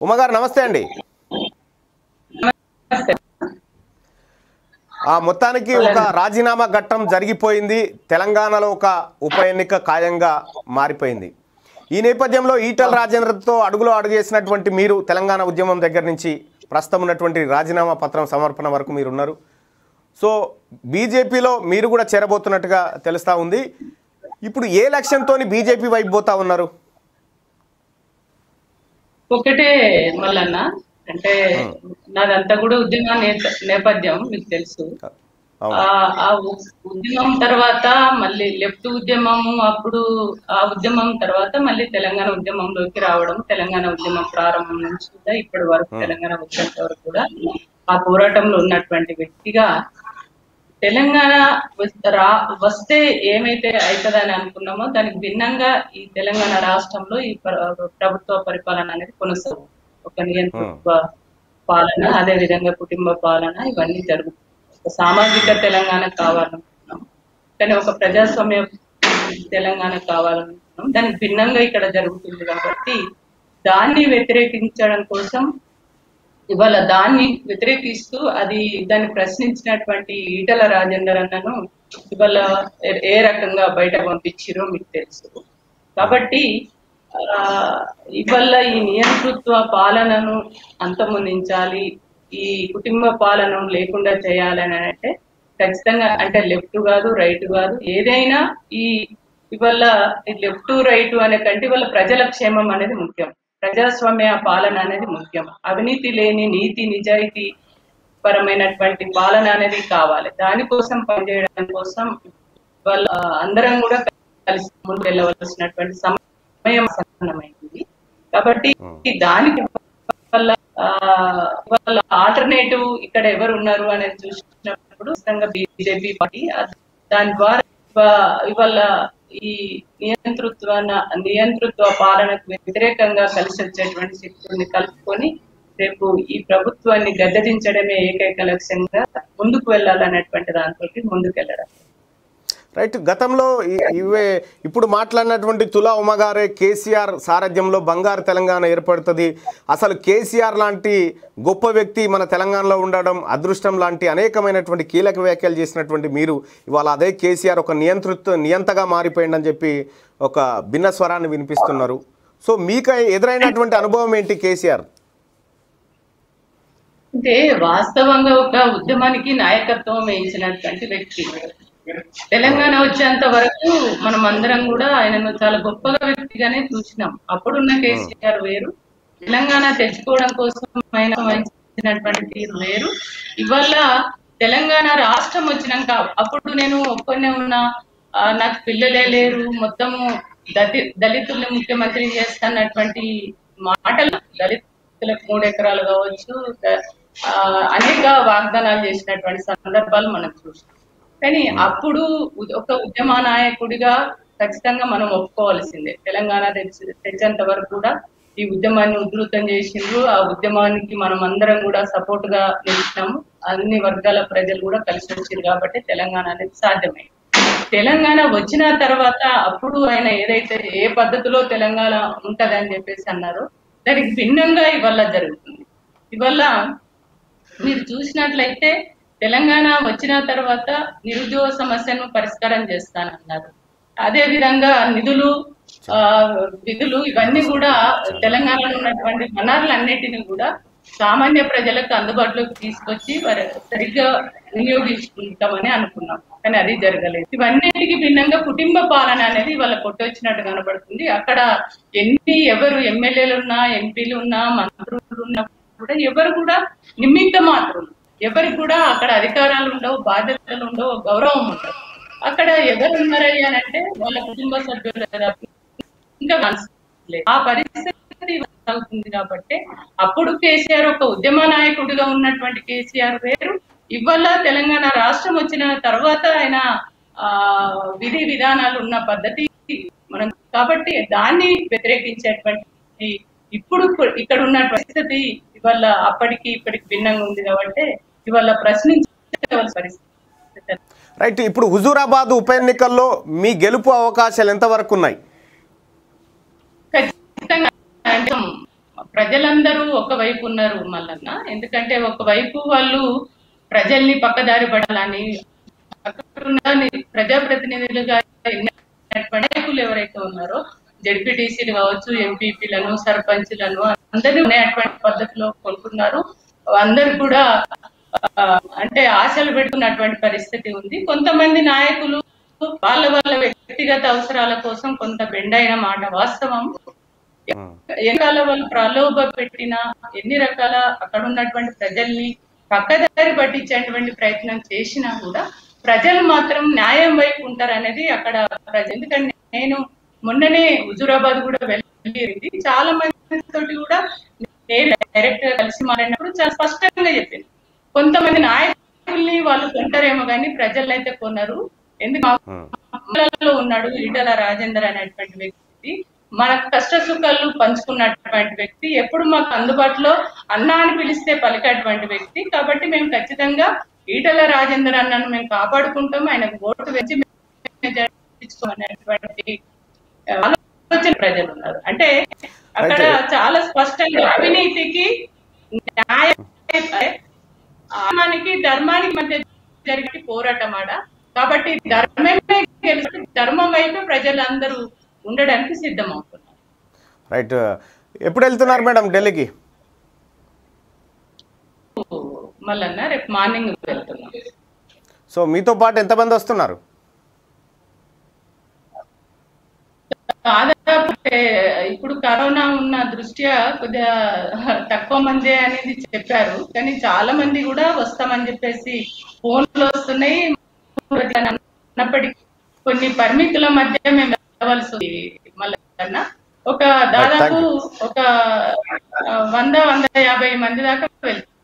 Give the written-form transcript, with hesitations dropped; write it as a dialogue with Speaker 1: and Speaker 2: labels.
Speaker 1: ఉమగారు నమస్తే అండి. మొత్తానికి ఒక రాజీనామా ఘట్టం జరిగిపోయింది. తెలంగాణలో ఒక ఉప ఎన్నిక ఖాయంగా మారిపోయింది. ఈ నేపథ్యంలో ఈటల రాజేంద్రతో అడుగులో అడుగేసినటువంటి మీరు తెలంగాణ ఉద్యమం దగ్గర నుంచి ప్రస్తుతం ఉన్నటువంటి రాజీనామా పత్రం సమర్పణ వరకు మీరు ఉన్నారు. సో బీజేపీలో మీరు కూడా చేరబోతున్నట్టుగా తెలుస్తూ ఉంది. ఇప్పుడు ఏ లక్ష్యంతో బీజేపీ వైపు పోతా ఉన్నారు?
Speaker 2: ఒకటే మల్లన్న, అంటే నాదంతా కూడా ఉద్యమ నేపథ్యం మీకు తెలుసు. ఆ ఉద్యమం తర్వాత మళ్ళీ లెఫ్ట్ ఉద్యమము, అప్పుడు ఆ ఉద్యమం తర్వాత మళ్ళీ తెలంగాణ ఉద్యమంలోకి రావడం, తెలంగాణ ఉద్యమం ప్రారంభం నుంచి కూడా ఇప్పటి వరకు తెలంగాణ వచ్చేంత వరకు కూడా ఆ పోరాటంలో ఉన్నటువంటి వ్యక్తిగా తెలంగాణ వస్తే ఏమైతే అవుతుందని అనుకున్నామో దానికి భిన్నంగా ఈ తెలంగాణ రాష్ట్రంలో ఈ ప్రభుత్వ పరిపాలన అనేది కొనసాగు, ఒక నియంతృత్వ పాలన, అదే విధంగా కుటుంబ పాలన, ఇవన్నీ జరుగుతుంది. ఒక సామాజిక తెలంగాణ కావాలనుకున్నాం, కానీ ఒక ప్రజాస్వామ్య తెలంగాణ కావాలనుకున్నాం. దానికి భిన్నంగా ఇక్కడ జరుగుతుంది కాబట్టి దాన్ని వ్యతిరేకించడం కోసం ఇవాళ దాన్ని వ్యతిరేకిస్తూ దాన్ని ప్రశ్నించినటువంటి ఈటల రాజేందర్ అన్నను ఇవాళ ఏ రకంగా బయట పంపించారో మీకు తెలుసు. కాబట్టి ఇవాళ ఈ నియంతృత్వ పాలనను అంతమొందించాలి, ఈ కుటుంబ పాలనను లేకుండా చేయాలని అంటే ఖచ్చితంగా, అంటే లెఫ్ట్ కాదు రైట్ కాదు, ఏదైనా ఇవాళ లెఫ్ట్ రైట్ అనే కంటే ఇవాళ ప్రజల క్షేమం అనేది ముఖ్యం, ప్రజాస్వామ్య పాలన అనేది ముఖ్యం. అవినీతి లేని నీతి నిజాయితీ పరమైనటువంటి పాలన అనేది కావాలి. దానికోసం పనిచేయడం కోసం వాళ్ళ అందరం కూడా కలిసి ముందుకు వెళ్ళవలసినటువంటి సమయం ఆసన్నమైంది. కాబట్టి దానికి వాళ్ళ ఆల్టర్నేటివ్ ఇక్కడ ఎవరు ఉన్నారు అనేది చూసినప్పుడు బీజేపీ పార్టీ, దాని ద్వారా ఇవాళ ఈ నియంతృత్వ పాలనకు వ్యతిరేకంగా కలిసి వచ్చేటువంటి శక్తుల్ని కలుపుకొని రేపు ఈ ప్రభుత్వాన్ని గద్దెదించడమే ఏకైక లక్ష్యంగా ముందుకు వెళ్ళాలనేటువంటి దాంతో ముందుకెళ్ళడం.
Speaker 1: రైట్. గతంలో ఇప్పుడు మాట్లాడినటువంటి తులా ఉమగారే కేసీఆర్ సారథ్యంలో బంగారు తెలంగాణ ఏర్పడుతుంది, అసలు కేసీఆర్ లాంటి గొప్ప వ్యక్తి మన తెలంగాణలో ఉండడం అదృష్టం లాంటి అనేకమైనటువంటి కీలక వ్యాఖ్యలు చేసినటువంటి మీరు ఇవాళ అదే కేసీఆర్ ఒక నియంతగా మారిపోయిందని చెప్పి ఒక భిన్న స్వరాన్ని వినిపిస్తున్నారు. సో మీకు ఎదురైనటువంటి అనుభవం ఏంటి కేసీఆర్?
Speaker 2: అంటే వాస్తవంగా ఒక ఉద్యమానికి నాయకత్వం వహించినటువంటి వ్యక్తి. తెలంగాణ వచ్చేంత వరకు మనం అందరం కూడా ఆయనను చాలా గొప్పగా వ్యక్తిగానే చూసినాం. అప్పుడున్న కేసీఆర్ వేరు, తెలంగాణ తెచ్చుకోవడం కోసం ఆయన వహించినటువంటి తీరు వేరు. ఇవాళ తెలంగాణ రాష్ట్రం వచ్చినాక అప్పుడు నేను ఒక్కనే ఉన్నా, నాకు పిల్లలే లేరు, మొత్తము దళితుల్ని ముఖ్యమంత్రి చేస్తున్నటువంటి మాటలు, దళితులకు 3 ఎకరాలు కావచ్చు, అనేక వాగ్దానాలు చేసినటువంటి సందర్భాలు మనం చూసాం. కానీ అప్పుడు ఒక ఉద్యమ నాయకుడిగా ఖచ్చితంగా మనం ఒప్పుకోవాల్సిందే, తెలంగాణ తెచ్చేంత వరకు కూడా ఈ ఉద్యమాన్ని ఉధృతం చేసిండ్రు, ఆ ఉద్యమానికి మనం అందరం కూడా సపోర్ట్ గా నిలిచినాము, అన్ని వర్గాల ప్రజలు కూడా కలిసి వచ్చారు కాబట్టి తెలంగాణ అనేది సాధ్యమైంది. తెలంగాణ వచ్చిన తర్వాత అప్పుడు ఆయన ఏదైతే ఏ పద్ధతిలో తెలంగాణ ఉంటదని చెప్పేసి అన్నారో దానికి భిన్నంగా ఇవాళ జరుగుతుంది. ఇవాళ మీరు చూసినట్లయితే తెలంగాణ వచ్చిన తర్వాత నిరుద్యోగ సమస్యను పరిష్కారం చేస్తానన్నారు. అదే విధంగా విధులు ఇవన్నీ కూడా తెలంగాణలో ఉన్నటువంటి వనరులన్నిటిని కూడా సామాన్య ప్రజలకు అందుబాటులోకి తీసుకొచ్చి సరిగ్గా వినియోగించుకుంటామని అనుకున్నాం, కానీ అది జరగలేదు. ఇవన్నిటికీ భిన్నంగా కుటుంబ పాలన అనేది వాళ్ళ కొట్టొచ్చినట్టు కనబడుతుంది. అక్కడ ఎవరు ఎమ్మెల్యేలు ఉన్నా, ఎంపీలు ఉన్నా, మంత్రులు ఉన్నా కూడా ఎవరు కూడా నిమిత్త మాత్రం, ఎవరికి కూడా అక్కడ అధికారాలు ఉండవు, బాధ్యతలు ఉండవు, గౌరవం ఉండవు. అక్కడ ఎవరు ఉన్నారయ్యా అంటే వాళ్ళ కుటుంబ సభ్యులు ఇంకా ఆ పరిస్థితి అవుతుంది. కాబట్టి అప్పుడు కేసీఆర్ ఒక ఉద్యమ నాయకుడిగా ఉన్నటువంటి కేసీఆర్ వేరు, ఇవాళ తెలంగాణ రాష్ట్రం వచ్చిన తర్వాత ఆయన విధి విధానాలు ఉన్న పద్ధతి మనం, కాబట్టి దాన్ని వ్యతిరేకించేటువంటి ఇప్పుడు ఇక్కడ ఉన్న పరిస్థితి ఇవాళ అప్పటికి ఇప్పటికి భిన్నంగా ఉంది కాబట్టి ఇవాళ ప్రశ్నించవలసిన పరిస్థితి.
Speaker 1: రైట్. ఇప్పుడు హుజూరాబాద్ ఉప ఎన్నికల్లో మీ గెలుపు అవకాశాలు ఎంతవరకు ఉన్నాయి?
Speaker 2: ఖచ్చితంగా ప్రజలందరూ ఒకవైపు ఉన్నారు మల్లన్న. ఎందుకంటే ఒకవైపు వాళ్ళు ప్రజల్ని పక్కదారి పడాలని, అక్కడున్న ప్రజాప్రతినిధులుగా నాయకులు ఎవరైతే ఉన్నారో జడ్పీటీసీలు కావచ్చు, ఎంపీపీలను, సర్పంచ్లను అందరూ అటువంటి పద్ధతిలో కొనుక్కున్నారు. అందరు కూడా అంటే ఆశలు పెట్టుకున్నటువంటి పరిస్థితి ఉంది. కొంతమంది నాయకులు వాళ్ళ వ్యక్తిగత అవసరాల కోసం కొంత బెండైన మాట వాస్తవం. ఎన్నికల వాళ్ళు ప్రలోభ పెట్టినా, ఎన్ని రకాల అక్కడ ఉన్నటువంటి ప్రజల్ని పక్కదారి పట్టించేటువంటి ప్రయత్నం చేసినా కూడా ప్రజలు మాత్రం న్యాయం వైపు ఉంటారు అనేది అక్కడ ప్రజలు. ఎందుకంటే నేను మొన్ననే హుజూరాబాద్ కూడా వెళ్ళి చాలా మంది తోటి కూడా నేను డైరెక్ట్ గా కలిసి మాట్లాడినప్పుడు చాలా స్పష్టంగా చెప్పింది, కొంతమంది నాయకుల్ని వాళ్ళు కొంటారేమో కానీ ప్రజలు అయితే కొన్నారు. ఎందుకు ఉన్నాడు ఈటల రాజేందర్ అనేటువంటి వ్యక్తి, మన కష్ట సుఖాలు పంచుకున్నటువంటి వ్యక్తి, ఎప్పుడు మాకు అందుబాటులో అన్నా అని పిలిస్తే పలికేటువంటి వ్యక్తి. కాబట్టి మేము ఖచ్చితంగా ఈటల రాజేందర్ అన్నను మేము కాపాడుకుంటాం, ఆయనకు ఓటు వేసి అనేటువంటి ఆలోచన ప్రజలు ఉన్నారు. అంటే అక్కడ చాలా స్పష్టంగా అవినీతికి న్యాయానికి ధర్మానికి మధ్య జరిగే పోరాటం ఆడ. కాబట్టి ధర్మమే గెలిచి ధర్మం వైపు ప్రజలందరూ ఉండడానికి సిద్ధమవుతున్నారు.
Speaker 1: రైట్. ఎప్పుడు వెళ్తున్నారు మేడం ఢిల్లీకి?
Speaker 2: మళ్ళన్న రేపు మార్నింగ్ వెళ్తున్నాం.
Speaker 1: సో మీతో పాటు ఎంతమంది వస్తున్నారు?
Speaker 2: దాదాపు ఇప్పుడు కరోనా ఉన్న దృష్ట్యా కొద్దిగా తక్కువ మంది అనేది చెప్పారు, కానీ చాలా మంది కూడా వస్తామని చెప్పేసి ఫోన్లు వస్తున్నాయి. అన్నప్పటికీ కొన్ని పరిమితుల మధ్య మేము వెళ్ళవలసి మళ్ళీ ఒక దాదాపు ఒక 100-150 మంది దాకా వెళ్తాం.